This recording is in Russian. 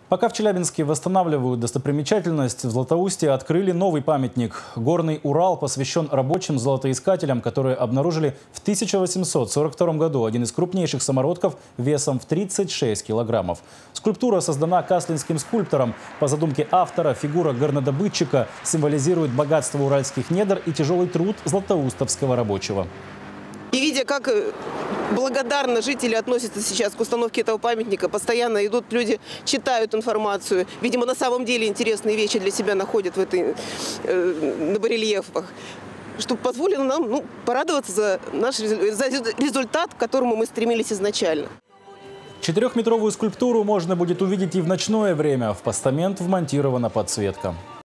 Пока в Челябинске восстанавливают достопримечательность, в Златоусте открыли новый памятник. Горный Урал посвящен рабочим золотоискателям, которые обнаружили в 1842 году один из крупнейших самородков весом в 36 килограммов. Скульптура создана каслинским скульптором. По задумке автора, фигура горнодобытчика символизирует богатство уральских недр и тяжелый труд златоустовского рабочего. И видя, как благодарно жители относятся сейчас к установке этого памятника, постоянно идут люди, читают информацию. Видимо, на самом деле интересные вещи для себя находят на барельефах, что позволило нам порадоваться за результат, к которому мы стремились изначально. 4-метровую скульптуру можно будет увидеть и в ночное время. В постамент вмонтирована подсветка.